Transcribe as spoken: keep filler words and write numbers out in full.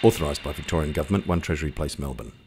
Authorised by Victorian Government, one Treasury Place, Melbourne.